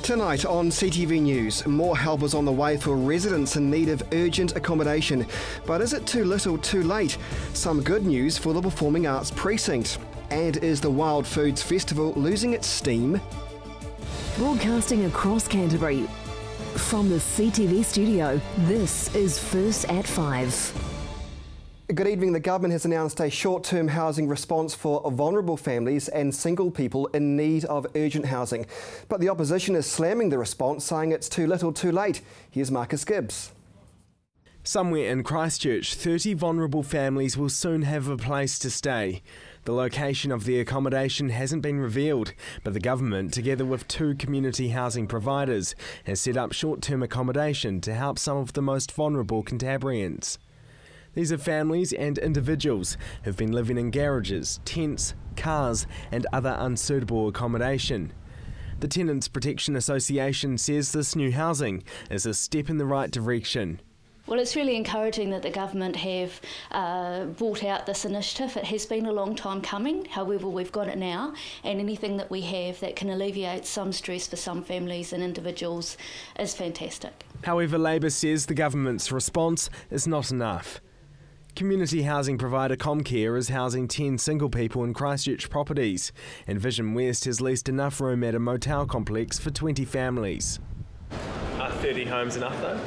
Tonight on CTV News, more help is on the way for residents in need of urgent accommodation. But is it too little, too late? Some good news for the Performing Arts Precinct. And is the Wild Foods Festival losing its steam? Broadcasting across Canterbury, from the CTV studio, this is First at 5. Good evening. The government has announced a short-term housing response for vulnerable families and single people in need of urgent housing. But the opposition is slamming the response, saying it's too little, too late. Here's Marcus Gibbs. Somewhere in Christchurch, 30 vulnerable families will soon have a place to stay. The location of the accommodation hasn't been revealed, but the government, together with 2 community housing providers, has set up short-term accommodation to help some of the most vulnerable Cantabrians. These are families and individuals who've been living in garages, tents, cars and other unsuitable accommodation. The Tenants Protection Association says this new housing is a step in the right direction. Well, it's really encouraging that the government have brought out this initiative. It has been a long time coming, however we've got it now, and anything that we have that can alleviate some stress for some families and individuals is fantastic. However, Labor says the government's response is not enough. Community housing provider Comcare is housing 10 single people in Christchurch properties, and Vision West has leased enough room at a motel complex for 20 families. Are 30 homes enough though?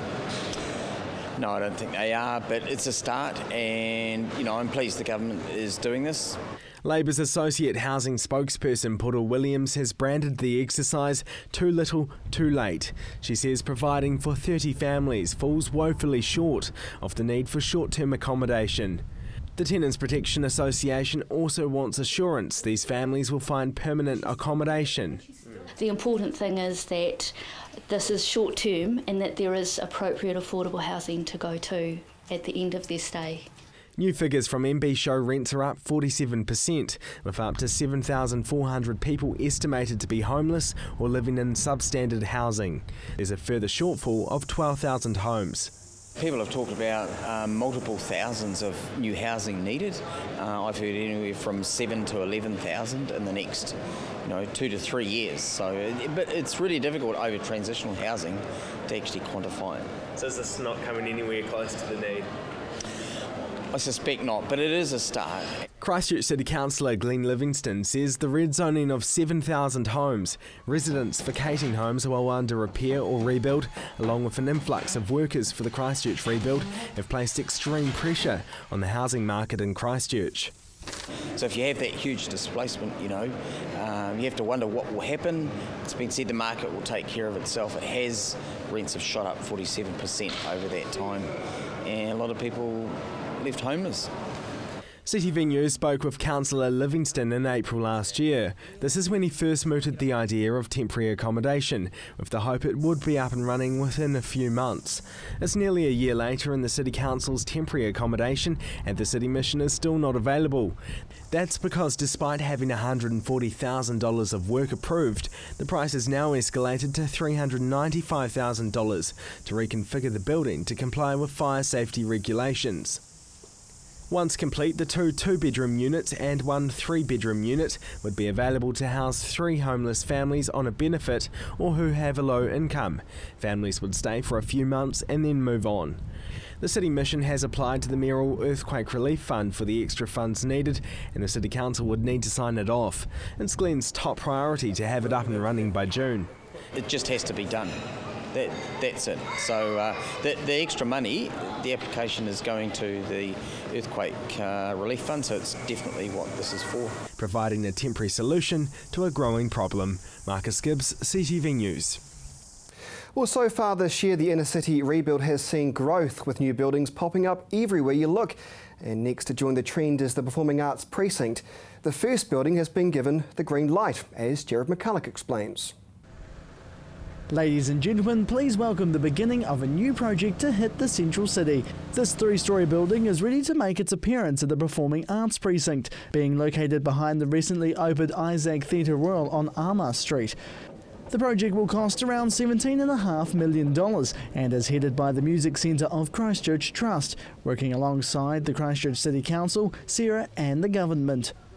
No, I don't think they are, but it's a start, and I'm pleased the government is doing this. Labor's Associate Housing spokesperson Poro Williams has branded the exercise too little, too late. She says providing for 30 families falls woefully short of the need for short-term accommodation. The Tenants Protection Association also wants assurance these families will find permanent accommodation. The important thing is that this is short-term and that there is appropriate affordable housing to go to at the end of their stay. New figures from MB show rents are up 47%, with up to 7,400 people estimated to be homeless or living in substandard housing. There's a further shortfall of 12,000 homes. People have talked about multiple thousands of new housing needed. I've heard anywhere from 7 to 11,000 in the next 2 to 3 years. But it's really difficult over transitional housing to actually quantify it. So is this not coming anywhere close to the need? I suspect not, but it is a start. Christchurch City Councillor Glenn Livingston says the red zoning of 7,000 homes, residents vacating homes while under repair or rebuild, along with an influx of workers for the Christchurch rebuild, have placed extreme pressure on the housing market in Christchurch. So if you have that huge displacement, you have to wonder what will happen. It's been said the market will take care of itself. It has. Rents have shot up 47% over that time, and a lot of people left homeless. CTV News spoke with Councillor Livingston in April last year. This is when he first mooted the idea of temporary accommodation, with the hope it would be up and running within a few months. It's nearly a year later and the City Council's temporary accommodation at the City Mission is still not available. That's because despite having $140,000 of work approved, the price has now escalated to $395,000 to reconfigure the building to comply with fire safety regulations. Once complete, the 2 2-bedroom units and 1 3-bedroom unit would be available to house 3 homeless families on a benefit or who have a low income. Families would stay for a few months and then move on. The City Mission has applied to the Mayoral Earthquake Relief Fund for the extra funds needed, and the City Council would need to sign it off. It's Glenn's top priority to have it up and running by June. It just has to be done. That's it. So the extra money, the application is going to the Earthquake Relief Fund, so it's definitely what this is for. Providing a temporary solution to a growing problem. Marcus Gibbs, CTV News. Well, so far this year, the inner city rebuild has seen growth, with new buildings popping up everywhere you look. And next to join the trend is the Performing Arts Precinct. The first building has been given the green light, as Jared McCulloch explains. Ladies and gentlemen, please welcome the beginning of a new project to hit the central city. This 3-storey building is ready to make its appearance at the Performing Arts Precinct, being located behind the recently opened Isaac Theatre Royal on Armour Street. The project will cost around $17.5 million and is headed by the Music Centre of Christchurch Trust, working alongside the Christchurch City Council, Sarah and the government.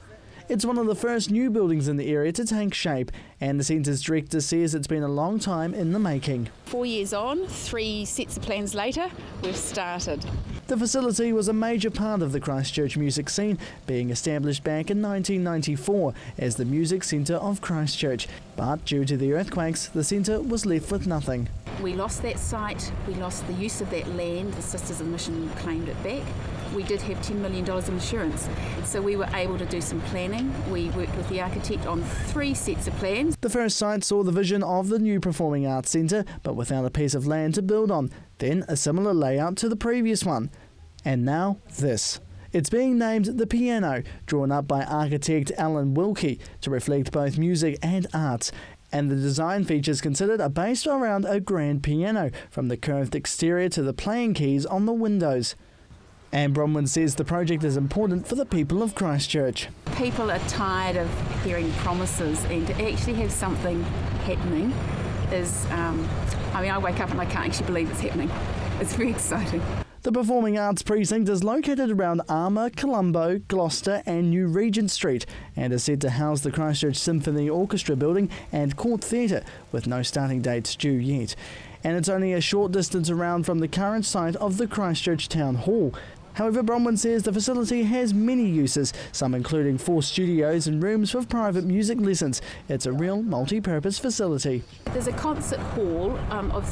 It's one of the first new buildings in the area to take shape, and the centre's director says it's been a long time in the making. 4 years on, 3 sets of plans later, we've started. The facility was a major part of the Christchurch music scene, being established back in 1994 as the Music Centre of Christchurch. But due to the earthquakes, the centre was left with nothing. We lost that site, we lost the use of that land, the Sisters of the Mission claimed it back. We did have $10 million in insurance, so we were able to do some planning. We worked with the architect on 3 sets of plans. The first site saw the vision of the new Performing Arts Centre, but without a piece of land to build on. Then a similar layout to the previous one. And now this. It's being named The Piano, drawn up by architect Alan Wilkie to reflect both music and arts. And the design features considered are based around a grand piano, from the curved exterior to the playing keys on the windows. Anne Bronwyn says the project is important for the people of Christchurch. People are tired of hearing promises, and to actually have something happening is, I wake up and I can't actually believe it's happening. It's very exciting. The Performing Arts Precinct is located around Armour, Colombo, Gloucester and New Regent Street, and is said to house the Christchurch Symphony Orchestra building and Court Theatre, with no starting dates due yet. And it's only a short distance around from the current site of the Christchurch Town Hall. However, Bronwyn says the facility has many uses, some including 4 studios and rooms for private music lessons. It's a real multi-purpose facility. There's a concert hall of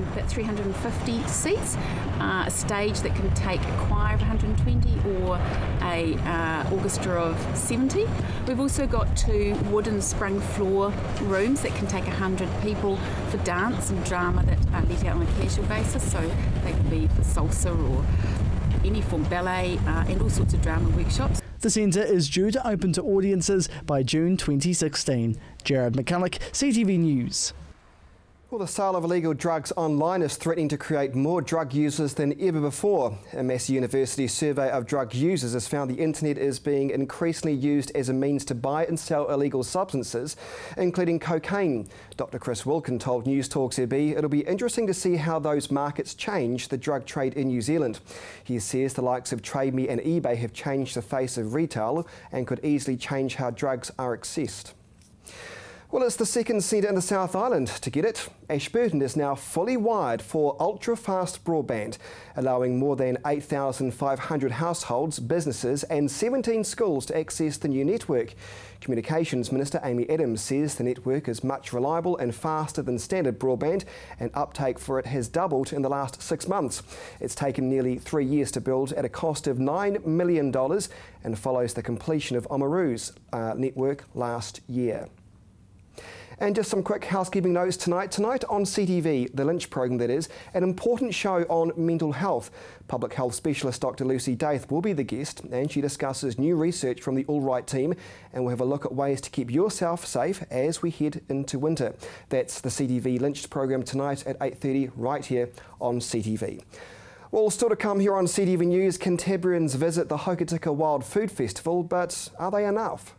350 seats, a stage that can take a choir of 120 or a orchestra of 70. We've also got 2 wooden sprung floor rooms that can take 100 people for dance and drama that are let out on a casual basis, so they can be for salsa or any form, ballet and all sorts of drama workshops. The centre is due to open to audiences by June 2016. Jared McCulloch, CTV News. Well, the sale of illegal drugs online is threatening to create more drug users than ever before. A Massey University survey of drug users has found the internet is being increasingly used as a means to buy and sell illegal substances, including cocaine. Dr. Chris Wilkin told News Talk ZB it'll be interesting to see how those markets change the drug trade in New Zealand. He says the likes of TradeMe and eBay have changed the face of retail and could easily change how drugs are accessed. Well, it's the second centre in the South Island to get it. Ashburton is now fully wired for ultra-fast broadband, allowing more than 8,500 households, businesses and 17 schools to access the new network. Communications Minister Amy Adams says the network is much reliable and faster than standard broadband, and uptake for it has doubled in the last 6 months. It's taken nearly 3 years to build at a cost of $9 million and follows the completion of Oamaru's network last year. And just some quick housekeeping notes tonight. Tonight on CTV, the Lynch programme that is, an important show on mental health. Public health specialist Dr. Lucy Daith will be the guest, and she discusses new research from the All Right team, and we'll have a look at ways to keep yourself safe as we head into winter. That's the CTV Lynch programme tonight at 8:30 right here on CTV. Well, still to come here on CTV News, Canterburyans visit the Hokitika Wild Food Festival, but are they enough?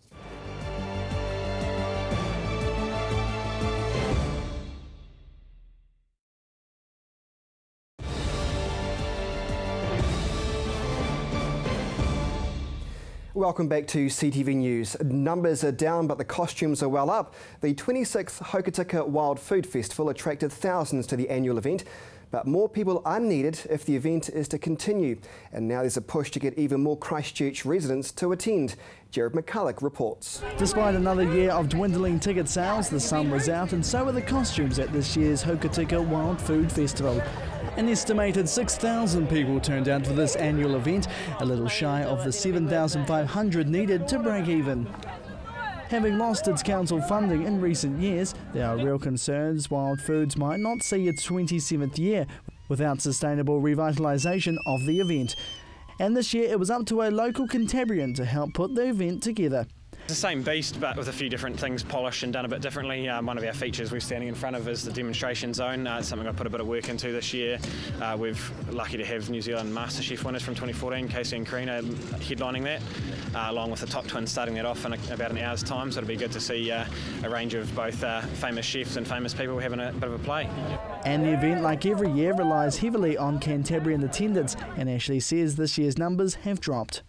Welcome back to CTV News. Numbers are down, but the costumes are well up. The 26th Hokitika Wild Food Festival attracted thousands to the annual event, but more people are needed if the event is to continue. And now there's a push to get even more Christchurch residents to attend. Jared McCulloch reports. Despite another year of dwindling ticket sales, the sun was out and so were the costumes at this year's Hokitika Wild Food Festival. An estimated 6,000 people turned out for this annual event, a little shy of the 7,500 needed to break even. Having lost its council funding in recent years, there are real concerns Wild Foods might not see its 27th year without sustainable revitalisation of the event. And this year it was up to a local Canterburyan to help put the event together. It's the same beast, but with a few different things polished and done a bit differently. One of our features we're standing in front of is the demonstration zone. It's something I put a bit of work into this year. We're lucky to have New Zealand MasterChef winners from 2014, Casey and Karina, headlining that, along with the top twins starting that off in about an hour's time. So it'll be good to see a range of both famous chefs and famous people having a bit of a play. And the event, like every year, relies heavily on Canterbury attendance, and Ashley says this year's numbers have dropped.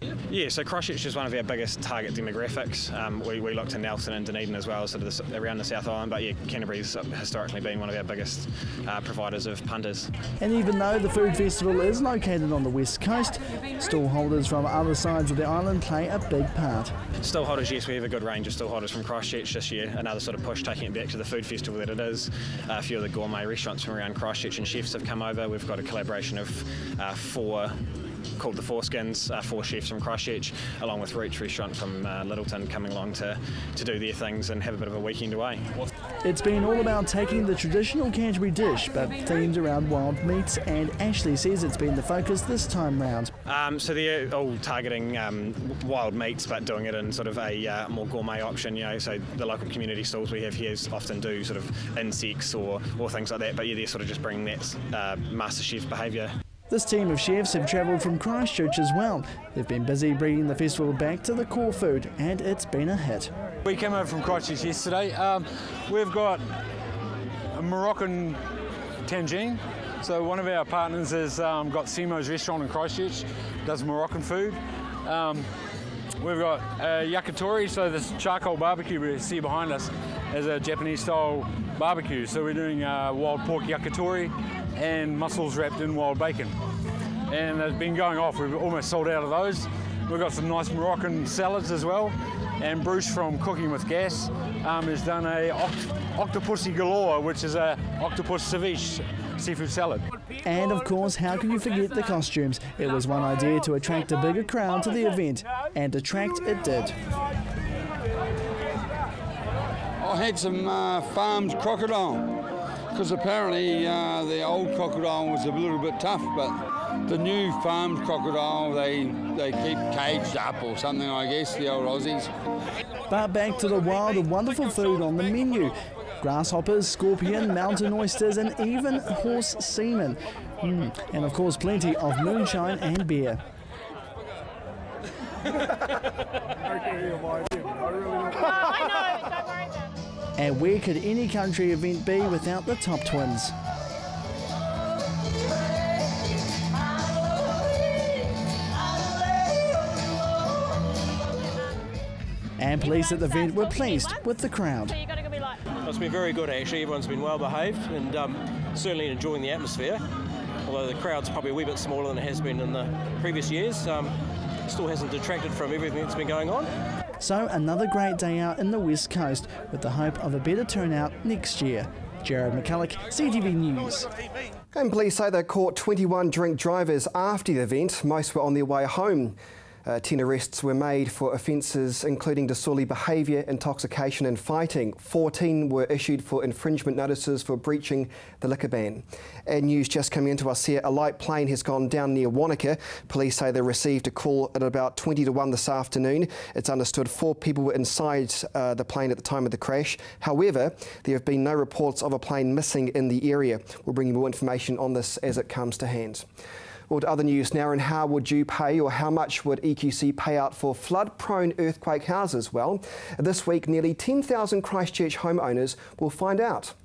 Yeah, so Christchurch is one of our biggest target demographics. We look to Nelson and Dunedin as well, sort of around the South Island, but yeah, Canterbury's historically been one of our biggest providers of punters. And even though the food festival is located on the west coast, stallholders from other sides of the island play a big part. Stallholders, yes, we have a good range of stallholders from Christchurch this year. Another sort of push, taking it back to the food festival that it is. A few of the gourmet restaurants from around Christchurch and chefs have come over. We've got a collaboration of four called the Foreskins, 4 chefs from Christchurch, along with Roots Restaurant from Littleton coming along to do their things and have a bit of a weekend away. It's been all about taking the traditional Canterbury dish, but themed around wild meats, and Ashley says it's been the focus this time round. So they're all targeting wild meats, but doing it in sort of a more gourmet option, you know, so the local community stalls we have here often do sort of insects or things like that, but yeah, they're sort of just bringing that master chef behaviour. This team of chefs have travelled from Christchurch as well. They've been busy bringing the festival back to the core food, and it's been a hit. We came over from Christchurch yesterday. We've got a Moroccan tangine. So one of our partners has got Simo's restaurant in Christchurch, does Moroccan food. We've got yakitori, so this charcoal barbecue we see behind us is a Japanese style barbecue. So we're doing wild pork yakitori and mussels wrapped in wild bacon. And they've been going off, we've almost sold out of those. We've got some nice Moroccan salads as well. And Bruce from Cooking with Gas has done a octopussy galore, which is a octopus ceviche seafood salad. And of course, how can you forget the costumes? It was one idea to attract a bigger crowd to the event, and attract it did. I had some farmed crocodile, because apparently the old crocodile was a little bit tough, but the new farmed crocodile they keep caged up or something, I guess, the old Aussies. But back to the wild and wonderful food on the menu. Grasshoppers, scorpion, mountain oysters, and even horse semen. And of course plenty of moonshine and beer. And where could any country event be without the Top Twins? And police at the event were pleased with the crowd. It's been very good actually, everyone's been well behaved and certainly enjoying the atmosphere. Although the crowd's probably a wee bit smaller than it has been in the previous years, still hasn't detracted from everything that's been going on. So another great day out in the West Coast with the hope of a better turnout next year. Jared McCulloch, CTV News. And police say they caught 21 drink drivers after the event. Most were on their way home. 10 arrests were made for offences including disorderly behaviour, intoxication and fighting. 14 were issued for infringement notices for breaching the liquor ban. And news just coming into us here, a light plane has gone down near Wanaka. Police say they received a call at about 20 to 1 this afternoon. It's understood 4 people were inside the plane at the time of the crash. However, there have been no reports of a plane missing in the area. We'll bring you more information on this as it comes to hand. Well, to other news now, and how would you pay, or how much would EQC pay out for flood-prone earthquake houses? Well, this week nearly 10,000 Christchurch homeowners will find out.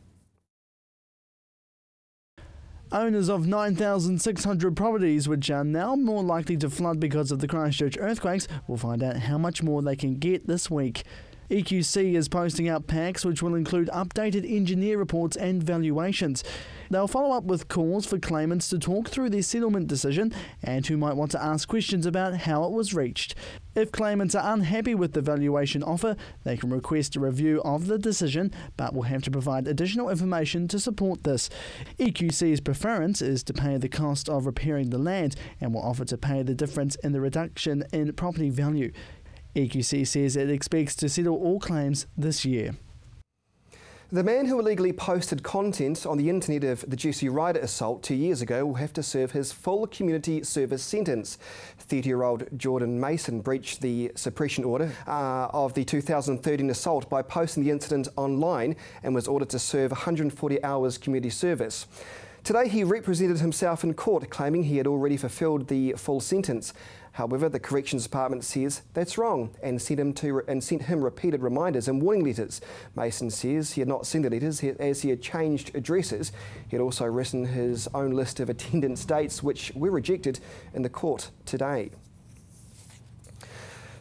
Owners of 9,600 properties which are now more likely to flood because of the Christchurch earthquakes will find out how much more they can get this week. EQC is posting out packs which will include updated engineer reports and valuations. They'll follow up with calls for claimants to talk through their settlement decision and who might want to ask questions about how it was reached. If claimants are unhappy with the valuation offer, they can request a review of the decision but will have to provide additional information to support this. EQC's preference is to pay the cost of repairing the land and will offer to pay the difference in the reduction in property value. EQC says it expects to settle all claims this year. The man who illegally posted content on the internet of the Juicy Ryder assault 2 years ago will have to serve his full community service sentence. 30-year-old Jordan Mason breached the suppression order of the 2013 assault by posting the incident online and was ordered to serve 140 hours community service. Today he represented himself in court, claiming he had already fulfilled the full sentence. However, the Corrections Department says that's wrong and sent him repeated reminders and warning letters. Mason says he had not seen the letters as he had changed addresses. He had also written his own list of attendance dates which were rejected in the court today.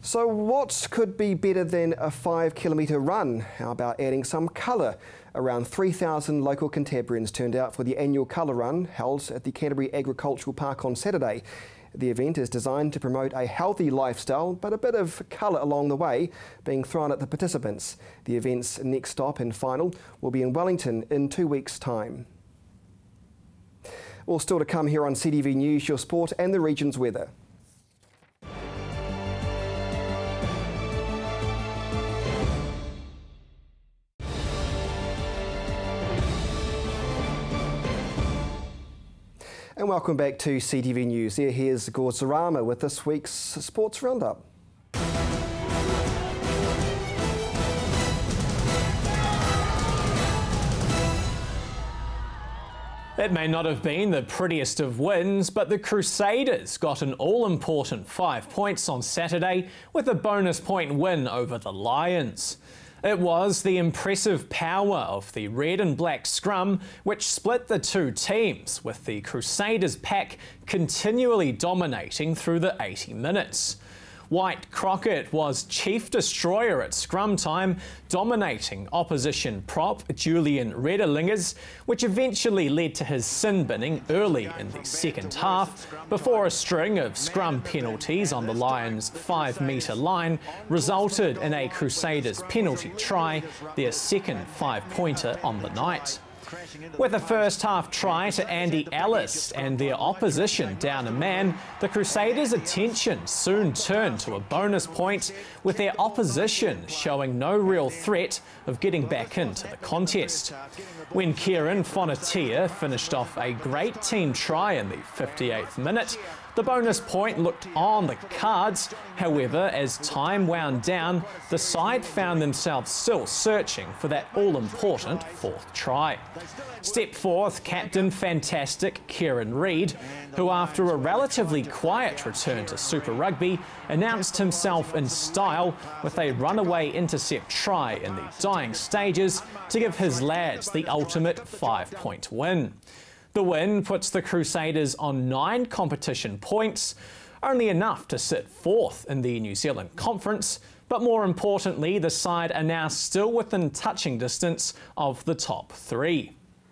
So what could be better than a 5-kilometre run? How about adding some colour? Around 3,000 local Canterburyans turned out for the annual colour run held at the Canterbury Agricultural Park on Saturday. The event is designed to promote a healthy lifestyle, but a bit of colour along the way being thrown at the participants. The event's next stop and final will be in Wellington in 2 weeks' time. Well, still to come here on CTV News, your sport and the region's weather. And welcome back to CTV News. Here's Gord Zarama with this week's Sports Roundup. It may not have been the prettiest of wins, but the Crusaders got an all-important 5 points on Saturday with a bonus point win over the Lions. It was the impressive power of the red and black scrum which split the two teams, with the Crusaders pack continually dominating through the 80 minutes. White Crockett was chief destroyer at scrum time, dominating opposition prop Julian Redderlingers, which eventually led to his sin binning early in the second half, before a string of scrum penalties on the Lions' 5-metre line resulted in a Crusaders penalty try, their second 5-pointer on the night. With a first-half try to Andy Ellis and their opposition down a man, the Crusaders' attention soon turned to a bonus point, with their opposition showing no real threat of getting back into the contest. When Kieran Fonatia finished off a great team try in the 58th minute, the bonus point looked on the cards. However, as time wound down, the side found themselves still searching for that all-important fourth try. Step forth Captain Fantastic Kieran Reid, who after a relatively quiet return to Super Rugby, announced himself in style with a runaway intercept try in the dying stages to give his lads the ultimate 5-point win. The win puts the Crusaders on 9 competition points, only enough to sit fourth in the New Zealand Conference, but more importantly, the side are now still within touching distance of the top 3.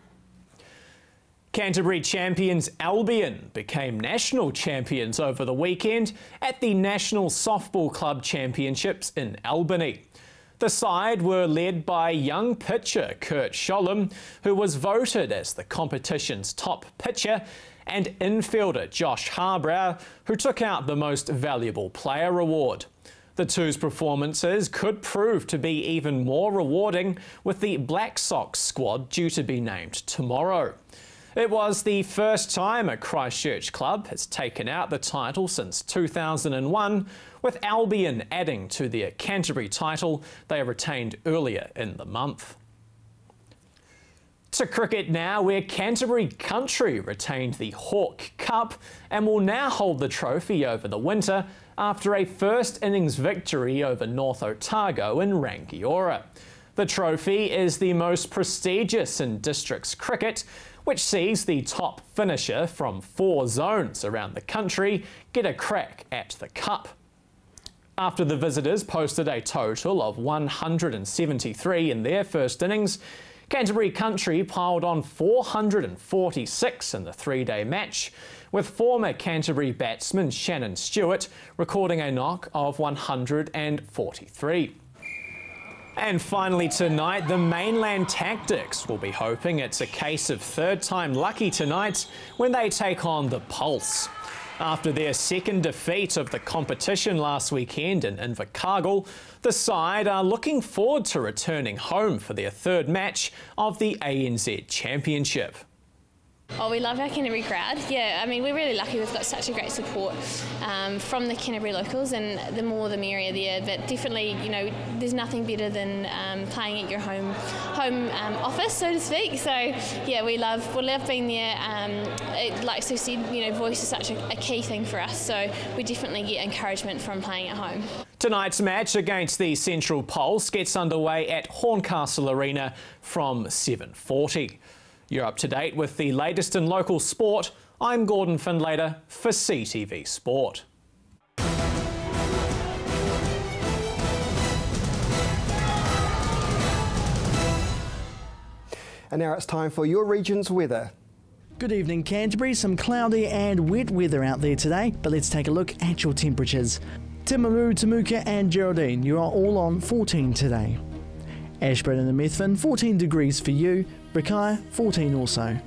Canterbury champions Albion became national champions over the weekend at the National Softball Club Championships in Albany. The side were led by young pitcher Kurt Scholem, who was voted as the competition's top pitcher, and infielder Josh Harbrow, who took out the Most Valuable Player award. The two's performances could prove to be even more rewarding, with the Black Sox squad due to be named tomorrow. It was the first time a Christchurch club has taken out the title since 2001, with Albion adding to their Canterbury title they retained earlier in the month. To cricket now, where Canterbury Country retained the Hawke Cup and will now hold the trophy over the winter after a first innings victory over North Otago in Rangiora. The trophy is the most prestigious in districts cricket, which sees the top finisher from 4 zones around the country get a crack at the cup. After the visitors posted a total of 173 in their first innings, Canterbury Country piled on 446 in the 3-day match, with former Canterbury batsman Shannon Stewart recording a knock of 143. And finally tonight, the Mainland Tactics will be hoping it's a case of third time lucky tonight when they take on the Pulse. After their second defeat of the competition last weekend in Invercargill, the side are looking forward to returning home for their third match of the ANZ Championship. Oh, we love our Canterbury crowd. Yeah, I mean, we're really lucky we've got such a great support from the Canterbury locals, and the more the merrier there. But definitely, you know, there's nothing better than playing at your home office, so to speak. So yeah, we love being there. Like Sue said, you know, voice is such a key thing for us. So we definitely get encouragement from playing at home. Tonight's match against the Central Pulse gets underway at Horncastle Arena from 7:40. You're up to date with the latest in local sport. I'm Gordon Findlater for CTV Sport. And now it's time for your region's weather. Good evening, Canterbury. Some cloudy and wet weather out there today, but let's take a look at your temperatures. Timaru, Temuka and Geraldine, you are all on 14 today. Ashburton and Methven, 14 degrees for you. Rakaia, 14 also.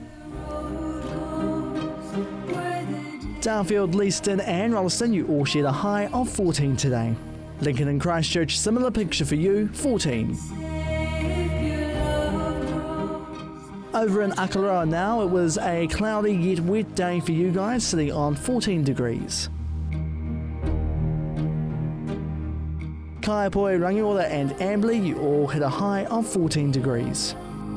Darfield, Leeston and Rolleston, you all shared a high of 14 today. Lincoln and Christchurch, similar picture for you, 14. Over in Akaroa now, it was a cloudy yet wet day for you guys, sitting on 14 degrees. Kaiapoi, Rangiora and Amberley, you all hit a high of 14 degrees.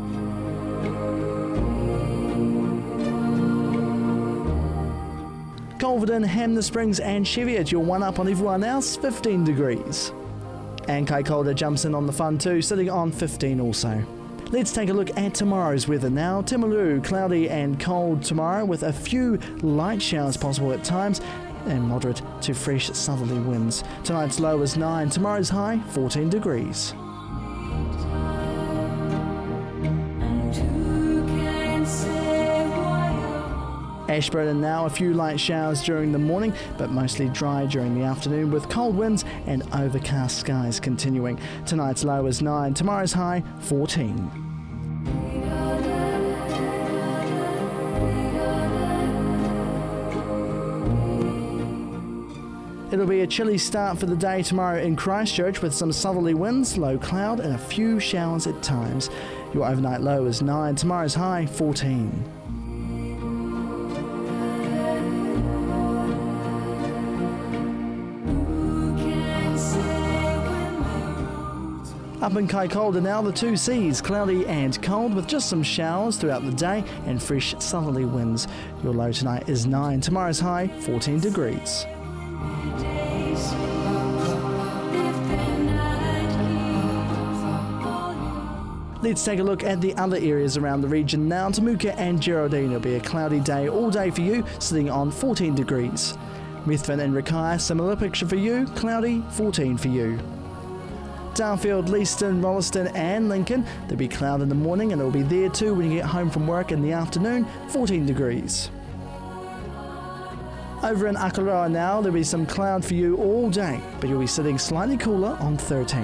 Culverden, Hamner Springs and Cheviot, you're one up on everyone else, 15 degrees. And Kaikoura jumps in on the fun too, sitting on 15 also. Let's take a look at tomorrow's weather now. Timaru, cloudy and cold tomorrow with a few light showers possible at times and moderate to fresh southerly winds. Tonight's low is 9, tomorrow's high 14 degrees. Ashburton now, a few light showers during the morning, but mostly dry during the afternoon with cold winds and overcast skies continuing. Tonight's low is 9, tomorrow's high 14. It'll be a chilly start for the day tomorrow in Christchurch with some southerly winds, low cloud and a few showers at times. Your overnight low is 9, tomorrow's high 14. Up in Kaikoura now, the 2 seas, cloudy and cold with just some showers throughout the day and fresh southerly winds. Your low tonight is 9, tomorrow's high 14 degrees. Let's take a look at the other areas around the region now. Temuka and Geraldine, it'll be a cloudy day all day for you, sitting on 14 degrees. Methven and Rakaia, similar picture for you, cloudy, 14 for you. Darfield, Leeston, Rolleston and Lincoln, there'll be cloud in the morning and it'll be there too when you get home from work in the afternoon, 14 degrees. Over in Akaroa now, there'll be some cloud for you all day, but you'll be sitting slightly cooler on 13.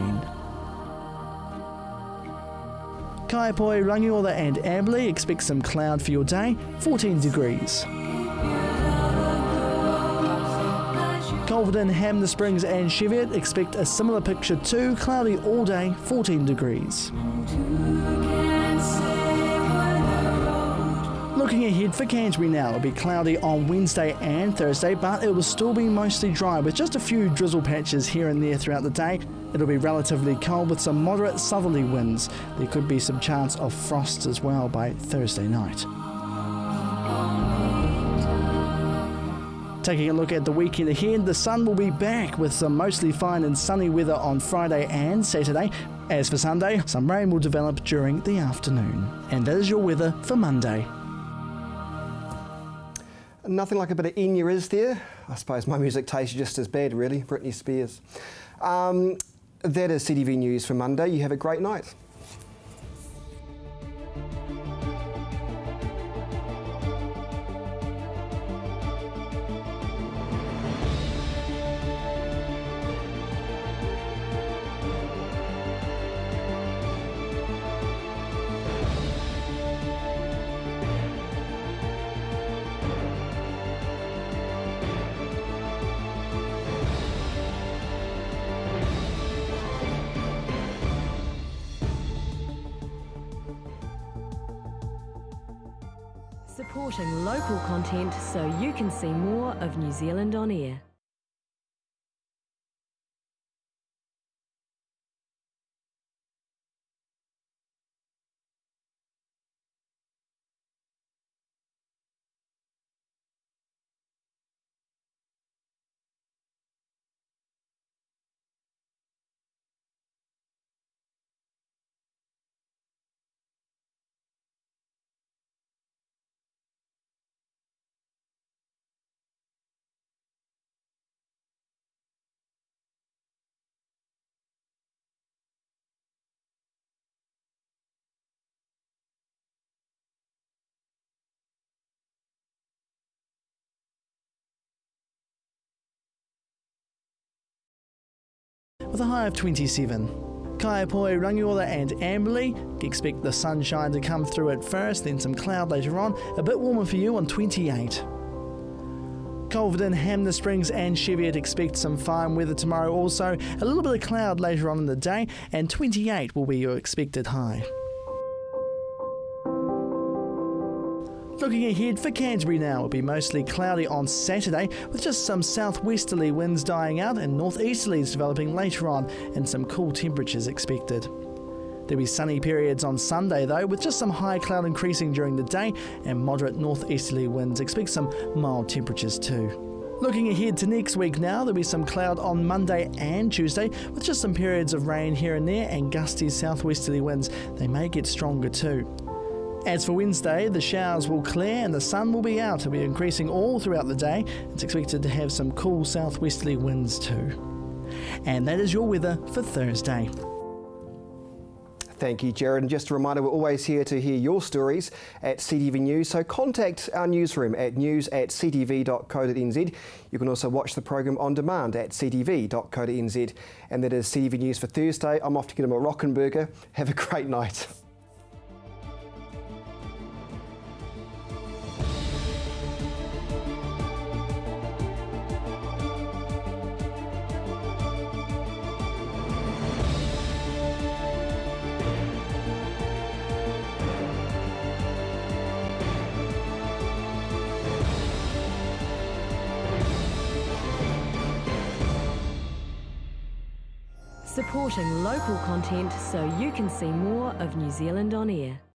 Kaiapoi, Rangiora and Amberley, expect some cloud for your day, 14 degrees. Culverden, Hamner Springs and Cheviot, expect a similar picture too, cloudy all day, 14 degrees. Looking ahead for Canterbury now, it'll be cloudy on Wednesday and Thursday, but it will still be mostly dry with just a few drizzle patches here and there throughout the day. It'll be relatively cold with some moderate southerly winds. There could be some chance of frost as well by Thursday night. Taking a look at the weekend ahead, the sun will be back with some mostly fine and sunny weather on Friday and Saturday. As for Sunday, some rain will develop during the afternoon. And that is your weather for Monday. Nothing like a bit of Enya, is there? I suppose my music taste is just as bad, really. Britney Spears. That is CTV News for Monday. You have a great night. Supporting local content so you can see more of New Zealand on air. with a high of 27. Kaiapoi, Rangiora and Amberley, expect the sunshine to come through at first, then some cloud later on, a bit warmer for you on 28. Culverden, Hamner Springs and Cheviot expect some fine weather tomorrow also, a little bit of cloud later on in the day, and 28 will be your expected high. Looking ahead for Canterbury now, it'll be mostly cloudy on Saturday with just some southwesterly winds dying out and northeasterlies developing later on and some cool temperatures expected. There'll be sunny periods on Sunday though with just some high cloud increasing during the day and moderate northeasterly winds. Expect some mild temperatures too. Looking ahead to next week now, there'll be some cloud on Monday and Tuesday with just some periods of rain here and there and gusty southwesterly winds. They may get stronger too. As for Wednesday, the showers will clear and the sun will be out. It'll be increasing all throughout the day. It's expected to have some cool southwesterly winds too. And that is your weather for Thursday. Thank you, Jared. And just a reminder, we're always here to hear your stories at CTV News, so contact our newsroom at news@ctv.co.nz. You can also watch the programme on demand at ctv.co.nz. And that is CTV News for Thursday. I'm off to get a Moroccan burger. Have a great night. Supporting local content so you can see more of New Zealand on air.